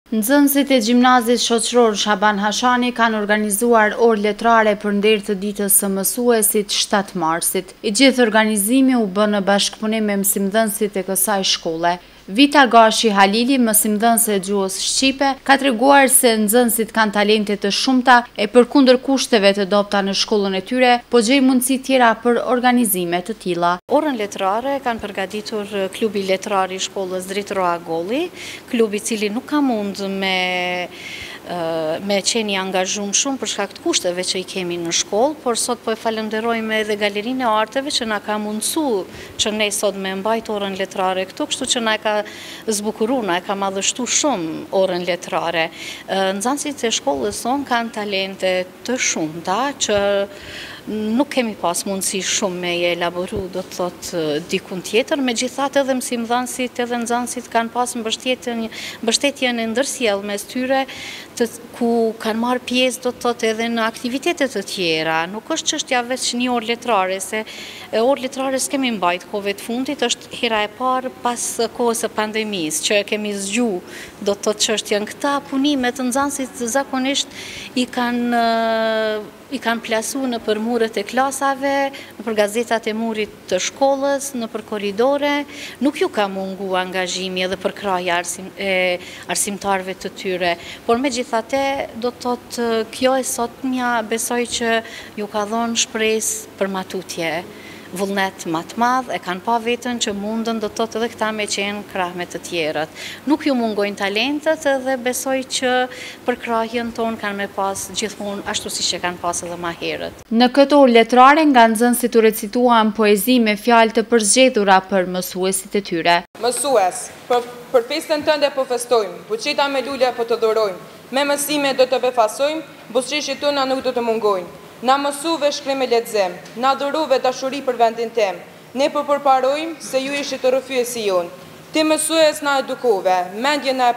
Nxënësit e gjimnazit shoqëror Shaban Hashani kanë organizuar orë letrare për nder të ditës së mësuesit 7 marsit. I gjithë organizimi u bë në bashkëpunim me mësimdhënësit e kësaj shkolle. Vita Gashi Halili, mësimdhënëse e gjuhës shqipe, ka treguar se nxënësit kanë talente të shumta e përkundër kushteve të dobta në shkollën e tyre, po gjej mundësi tjera për organizime të tilla. Orën letrare kanë përgatitur klubi letrar i shkollës Dritë Roa Golli, klubi i cili nuk ka mund me qeni angazhum shumë për shkak të kushteve që i kemi në shkollë, por sot po e falenderojmë edhe Galerinë e Arteve që na ka mundësu që ne sot me mbajt orën letrare këtu, kështu që na e ka zbukuru, na e ka madhështu shumë orën letrare. Nxënësit e shkollës sonë kanë talente të shumta që nuk kemi pas mundësi shumë me e elaboru, do të thot dikun tjetër, megjithatë edhe mësimdhënësit edhe nxënësit kanë pas mbështetjen e ndërsjellë mes tyre, ku kanë marrë pjesë, do të thot, edhe në aktivitetet të tjera. Nuk është çështja veç një orë letrare, se orë letrare s'kemi mbajt kohëve të fundit, është hera e parë pas kohës së pandemisë që kemi zgju, do të thot, çështjen. Këta punime të nxënësit zakonisht i kanë plasu në për muret e klasave, në për gazetat e murit të shkollës, në për koridore, nuk ju ka mungu angazhimi edhe për kraja arsimtarve të tyre. Por me gjithate, do të thotë, kjo e sotmja besoj që ju ka dhonë shpresë për matutje. Vullnet më të madh, e kanë pa vetën që mundën, do të thotë, edhe këta me qenë krah me të tjerët. Nuk ju mungojnë talentet edhe besoj që për krahjen tonë kanë me pas gjithmonë ashtu si që kanë pas edhe ma herët. Në këtë orë letrare nga nxënësit u recituan poezi me fjalë të përzgjedhura për mësuesit e tyre. Mësues, për festën tënde po festojmë, buqeta me lule po të dhurojmë, me mësime do të befasojmë, buzëqeshjet tona nuk do të mungojnë. Na mësuve shkrim e lexim, na dhuruve dashuri për vendin tem. Ne po përparojmë se ju ishit të rrëfyesi jonë. Ti mësues na edukove, mendje na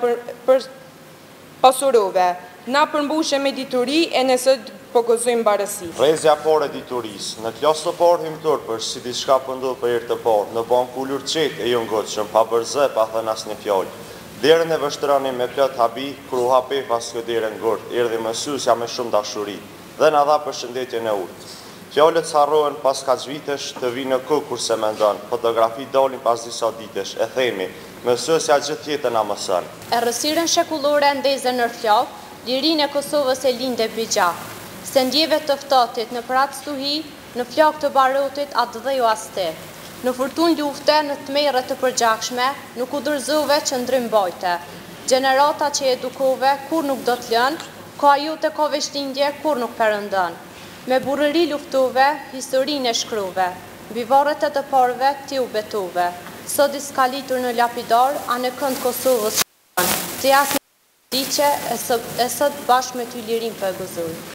pasurove, na përmbushe me dituri e nëse po gëzojmë barësi. Rrezja parë e diturisë, në klasë të parë hymtur për si diçka po ndodh për herë të parë, në bank ulur çet e jo ngocshëm, pa bërze, pa thënë asnjë fjalë. Derën e vështroni me plot habi, kur u hapi pas kjo derën ngurt, erdhi mësuesja me shumë dashuri dhe na dha përshëndetjen e urtë. Fjalët s'harrohen pas kaq vitesh, të vinë në kohë kurse mendon. Fotografi dalin pas disa ditësh, e themi, mësuesja gjithë jetën na mëson. Errësirën shekullore ndezën në flok, lirinë e Kosovës e lindë bigjak. Se ndjeve të ftohtit në prat stuhi, në flok të barotit atë dhe jo asti. Në furtun lufte, në tmerrë të përgjakshme, nuk u dorëzove që ndrym bojte. Gjenerata që edukove, kur nuk do të lënë, ka ju të kove shtindje, kur nuk përëndën. Me burëri luftove, historinë e shkruve. Bivarët e të parve, ti u betuve. Sot diskalitur në lapidar, a në kënd Kosovës të jasë në diqe, e sot bashkë me ty lirin për gëzuj.